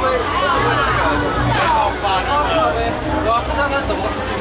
会，我不知道它什么东西。